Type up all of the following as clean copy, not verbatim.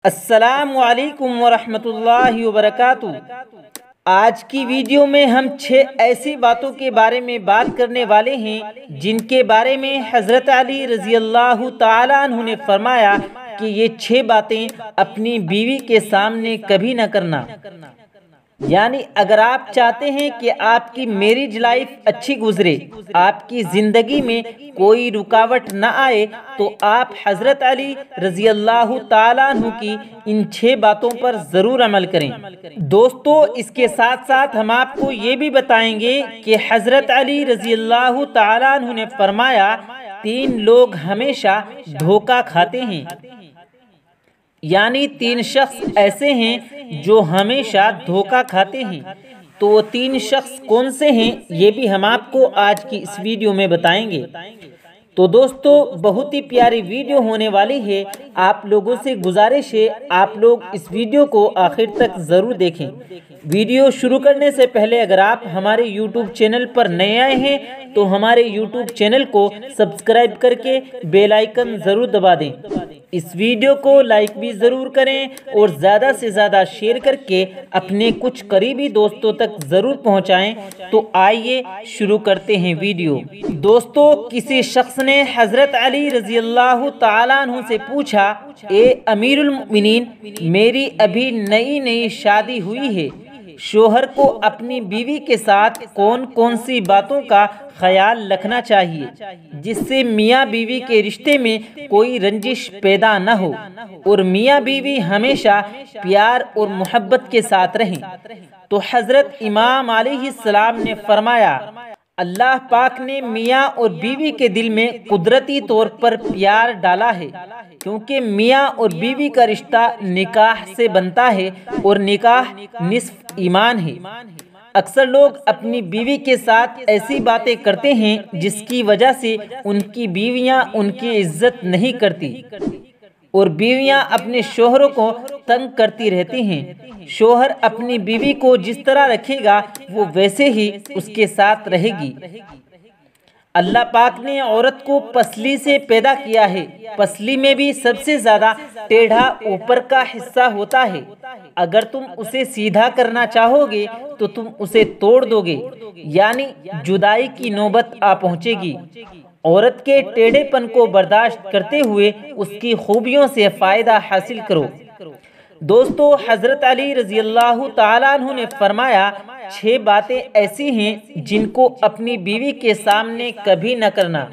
अस्सलामु अलैकुम वरहमतुल्लाहि वबरकातुहू। आज की वीडियो में हम 6 ऐसी बातों के बारे में बात करने वाले हैं जिनके बारे में हज़रत अली रज़ी अल्लाह ताला अन्हु ने फरमाया कि ये 6 बातें अपनी बीवी के सामने कभी न करना। यानी अगर आप चाहते हैं कि आपकी मैरिज लाइफ अच्छी गुजरे, आपकी ज़िंदगी में कोई रुकावट न आए, तो आप हज़रत अली रज़ी अल्लाह ताला अन्हु की इन 6 बातों पर ज़रूर अमल करें। दोस्तों, इसके साथ साथ हम आपको ये भी बताएंगे कि हज़रत अली रज़ी अल्लाह ताला अन्हु ने फरमाया 3 लोग हमेशा धोखा खाते हैं। यानी 3 शख्स ऐसे हैं जो हमेशा धोखा खाते हैं। तो वो 3 शख्स कौन से हैं, ये भी हम आपको आज की इस वीडियो में बताएंगे। तो दोस्तों, बहुत ही प्यारी वीडियो होने वाली है। आप लोगों से गुजारिश है आप लोग इस वीडियो को आखिर तक ज़रूर देखें। वीडियो शुरू करने से पहले अगर आप हमारे YouTube चैनल पर नए आए हैं तो हमारे YouTube चैनल को सब्सक्राइब करके बेल आइकन ज़रूर दबा दें। इस वीडियो को लाइक भी ज़रूर करें और ज़्यादा से ज़्यादा शेयर करके अपने कुछ करीबी दोस्तों तक ज़रूर पहुंचाएं। तो आइए शुरू करते हैं वीडियो। दोस्तों, किसी शख्स ने हज़रत अली रज़ी अल्लाह ताला अन्हु से पूछा, ए अमीरुल मोमिनीन, मेरी अभी नई नई शादी हुई है, शोहर को अपनी बीवी के साथ कौन कौन सी बातों का ख्याल रखना चाहिए जिससे मियाँ बीवी के रिश्ते में कोई रंजिश पैदा न हो और मियाँ बीवी हमेशा प्यार और मोहब्बत के साथ रहें। तो हज़रत इमाम अलैहिस्सलाम ने फरमाया, अल्लाह पाक ने मियाँ और बीवी के दिल में कुदरती तौर पर प्यार डाला है, क्योंकि मियाँ और बीवी का रिश्ता निकाह से बनता है और निकाह निस्फ ईमान है। अक्सर लोग अपनी बीवी के साथ ऐसी बातें करते हैं जिसकी वजह से उनकी बीवियाँ उनकी इज्जत नहीं करती और बीवियाँ अपने शोहरों को तंग करती रहती हैं। शोहर अपनी बीवी को जिस तरह रखेगा वो वैसे ही उसके साथ रहेगी। अल्लाह पाक ने औरत को पसली से पैदा किया है। पसली में भी सबसे ज्यादा टेढ़ा ऊपर का हिस्सा होता है। अगर तुम उसे सीधा करना चाहोगे तो तुम उसे तोड़ दोगे, यानी जुदाई की नौबत आ पहुंचेगी। औरत के टेढ़ेपन को बर्दाश्त करते हुए उसकी खूबियों से फायदा हासिल करो। दोस्तों, हज़रत अली रज़ी अल्लाह ताला अन्हु ने फरमाया 6 बातें ऐसी हैं जिनको अपनी बीवी के सामने कभी न करना।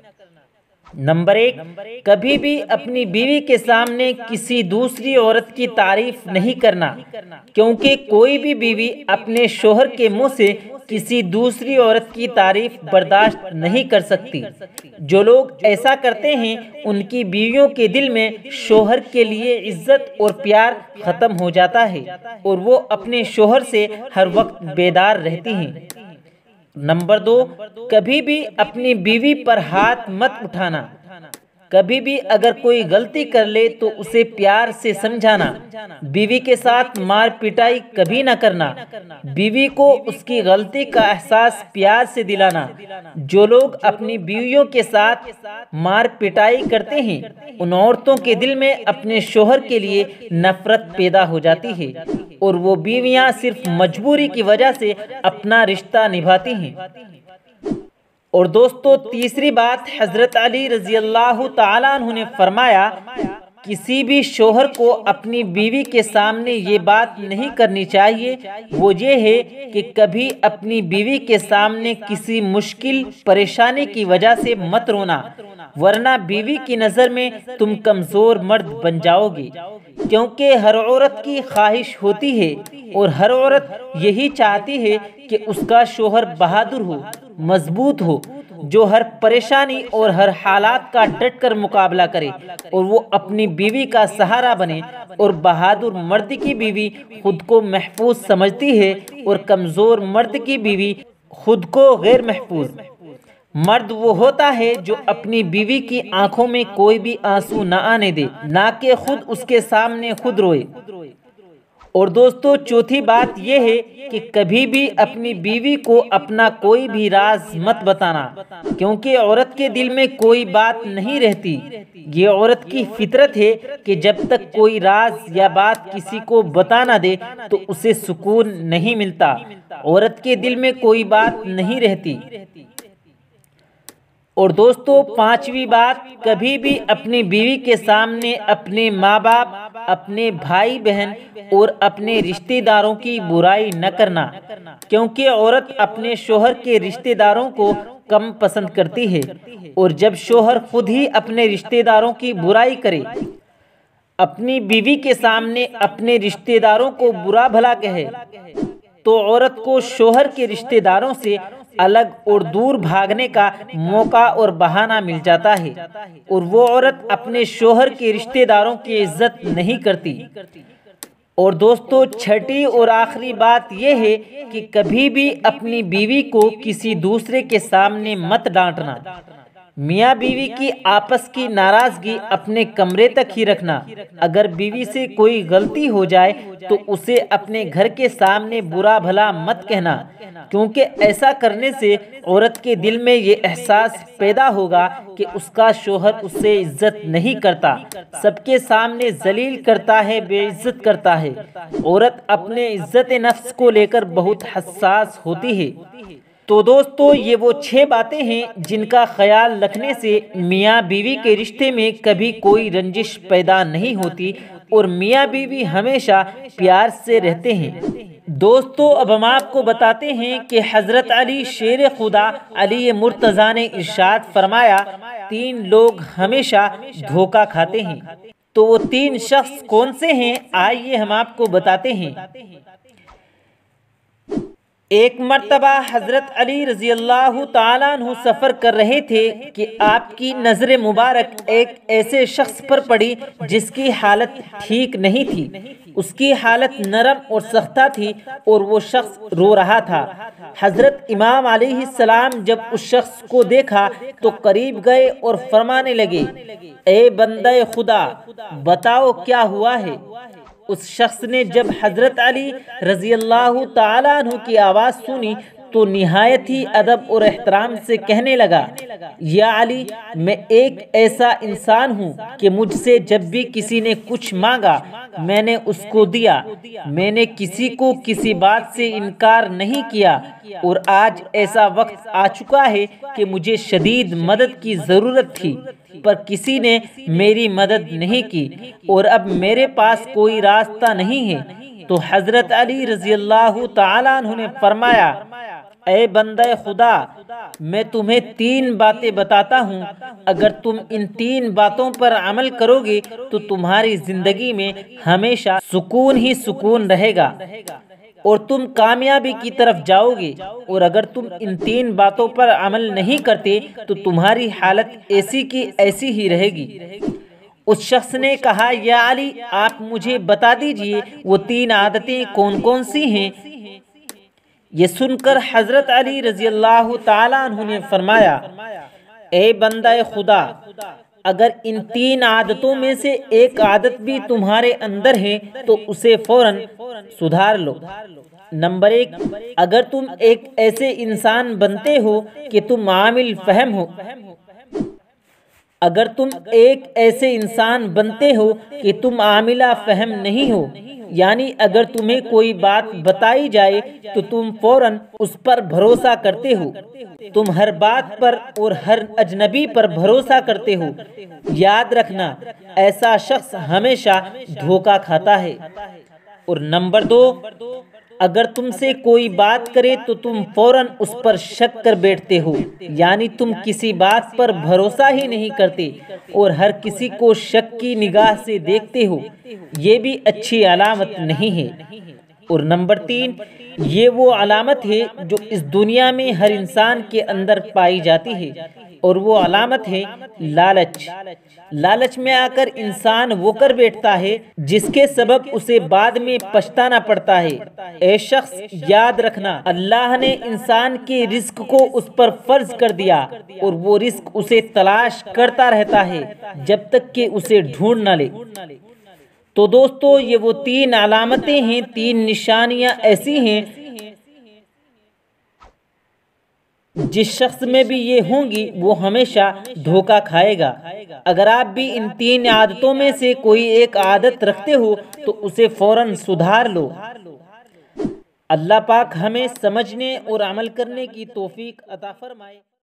नंबर 1, कभी भी अपनी बीवी के सामने किसी दूसरी औरत की तारीफ नहीं करना, क्योंकि कोई भी बीवी अपने शोहर के मुंह से किसी दूसरी औरत की तारीफ बर्दाश्त नहीं कर सकती। जो लोग ऐसा करते हैं उनकी बीवियों के दिल में शोहर के लिए इज्जत और प्यार खत्म हो जाता है और वो अपने शोहर से हर वक्त बेदार रहती हैं। नंबर 2, कभी भी अपनी बीवी पर हाथ मत उठाना। कभी भी अगर कोई गलती कर ले तो उसे प्यार से समझाना। बीवी के साथ मार पिटाई कभी न करना। बीवी को उसकी गलती का एहसास प्यार से दिलाना। जो लोग अपनी बीवियों के साथ मार पिटाई करते हैं उन औरतों के दिल में अपने शोहर के लिए नफरत पैदा हो जाती है और वो बीवियां सिर्फ मजबूरी की वजह से अपना रिश्ता निभाती हैं। और दोस्तों, तीसरी बात, हज़रत अली रज़ी अल्लाह ताला अन्हु ने फरमाया, किसी भी शोहर को अपनी बीवी के सामने ये बात नहीं करनी चाहिए, वो ये है कि कभी अपनी बीवी के सामने किसी मुश्किल परेशानी की वजह से मत रोना, वरना बीवी की नज़र में तुम कमज़ोर मर्द बन जाओगे। क्योंकि हर औरत की ख्वाहिश होती है और हर औरत यही चाहती है कि उसका शोहर बहादुर हो, मजबूत हो, जो हर परेशानी और हर हालात का डट कर मुकाबला करे और वो अपनी बीवी का सहारा बने। और बहादुर मर्द की बीवी खुद को महफूज समझती है और कमज़ोर मर्द की बीवी खुद को गैर महफूज। मर्द वो होता है जो अपनी बीवी की आंखों में कोई भी आंसू न आने दे, ना कि खुद उसके सामने खुद रोए। और दोस्तों चौथी बात यह है कि कभी भी अपनी बीवी को अपना कोई भी राज मत बताना, क्योंकि औरत के दिल में कोई बात नहीं रहती। ये औरत की फितरत है कि जब तक कोई राज या बात किसी को बता ना दे तो उसे सुकून नहीं मिलता। औरत के दिल में कोई बात नहीं रहती। और दोस्तों पांचवी बात, कभी भी अपनी बीवी के सामने अपने माँ बाप, अपने भाई बहन और अपने रिश्तेदारों की बुराई न करना, क्योंकि औरत अपने शोहर के रिश्तेदारों को कम पसंद करती है। और जब शोहर खुद ही अपने रिश्तेदारों की बुराई करे, अपनी बीवी के सामने अपने रिश्तेदारों को बुरा भला कहे, तो औरत को शोहर के रिश्तेदारों से अलग और दूर भागने का मौका और बहाना मिल जाता है, और वो औरत अपने शोहर के रिश्तेदारों की इज्जत नहीं करती। और दोस्तों छठी और आखिरी बात यह है कि कभी भी अपनी बीवी को किसी दूसरे के सामने मत डांटना। मियाँ बीवी की आपस की नाराजगी अपने कमरे तक ही रखना। अगर बीवी से कोई गलती हो जाए तो उसे अपने घर के सामने बुरा भला मत कहना, क्योंकि ऐसा करने से औरत के दिल में ये एहसास पैदा होगा कि उसका शोहर उससे इज्जत नहीं करता, सबके सामने जलील करता है, बेइज्जत करता है। औरत अपने इज्जत नफ्स को लेकर बहुत हसास होती है। तो दोस्तों ये वो 6 बातें हैं जिनका ख्याल रखने से मियाँ बीवी के रिश्ते में कभी कोई रंजिश पैदा नहीं होती और मियाँ बीवी हमेशा प्यार से रहते हैं। दोस्तों अब हम आपको बताते हैं कि हज़रत अली शेर खुदा अली मुर्तज़ा ने इरशाद फरमाया, 3 लोग हमेशा धोखा खाते हैं। तो वो 3 शख्स कौन से हैं, आइए हम आपको बताते हैं। एक मर्तबा हज़रत अली रज़ी अल्लाह ताला अन्हु सफ़र कर रहे थे कि आपकी नज़र मुबारक एक ऐसे शख्स पर पड़ी जिसकी हालत ठीक नहीं थी। उसकी हालत नरम और सख्ता थी और वो शख्स रो रहा था। हज़रत इमाम अलैहिस्सलाम जब उस शख्स को देखा तो करीब गए और फरमाने लगे, ए बंदे खुदा, बताओ क्या हुआ है। उस शख्स ने जब हज़रत अली रज़ी अल्लाह ताला अन्हु की आवाज़ सुनी तो निहायत ही अदब और एहतराम से कहने लगा, या अली, मैं एक ऐसा इंसान हूँ कि मुझसे जब भी किसी ने कुछ मांगा मैंने उसको दिया। मैंने किसी को किसी बात से इनकार नहीं किया और आज ऐसा वक्त आ चुका है कि मुझे शदीद मदद की ज़रूरत थी पर किसी ने मेरी मदद नहीं की और अब मेरे पास कोई रास्ता नहीं है। तो हज़रत अली रज़ी अल्लाह ताला अन्हु ने फरमाया, ए बंदे खुदा, मैं तुम्हें 3 बातें बताता हूँ, अगर तुम इन 3 बातों पर अमल करोगे तो तुम्हारी जिंदगी में हमेशा सुकून ही सुकून रहेगा और तुम कामयाबी की तरफ जाओगे। और अगर तुम इन 3 बातों पर अमल नहीं करते तो तुम्हारी हालत ऐसी की ऐसी ही रहेगी। उस शख्स ने कहा, या अली, आप मुझे बता दीजिए वो 3 आदतें कौन कौन सी हैं। ये सुनकर हज़रत अली रज़ी अल्लाह ताला अन्हु ने फरमाया, ए बंदा खुदा, अगर इन 3 आदतों में से एक आदत भी तुम्हारे अंदर है तो उसे फौरन सुधार लो। नंबर 1, अगर तुम एक ऐसे इंसान बनते हो कि तुम आमिल फहम हो, अगर तुम एक ऐसे इंसान बनते हो कि तुम आमिला फहम नहीं हो, यानी अगर तुम्हें कोई बात बताई जाए तो तुम फौरन उस पर भरोसा करते हो, तुम हर बात पर और हर अजनबी पर भरोसा करते हो, याद रखना ऐसा शख्स हमेशा धोखा खाता है। और नंबर 2, अगर तुमसे कोई बात करे तो तुम फौरन उस पर शक कर बैठते हो, यानी तुम किसी बात पर भरोसा ही नहीं करते और हर किसी को शक की निगाह से देखते हो, ये भी अच्छी अलामत नहीं है। और नंबर 3, ये वो अलामत है जो इस दुनिया में हर इंसान के अंदर पाई जाती है और वो अलामत है लालच। लालच में आकर इंसान वो कर बैठता है जिसके सबब उसे बाद में पछताना पड़ता है। ए शख्स, याद रखना, अल्लाह ने इंसान के रिस्क को उस पर फर्ज कर दिया और वो रिस्क उसे तलाश करता रहता है जब तक कि उसे ढूंढ न ले। तो दोस्तों ये वो 3 अलामतें हैं, 3 निशानियां ऐसी हैं जिस शख्स में भी ये होंगी वो हमेशा धोखा खाएगा। अगर आप भी इन 3 आदतों में से कोई एक आदत रखते हो तो उसे फौरन सुधार लो। अल्लाह पाक हमें समझने और अमल करने की तौफीक अता फरमाए।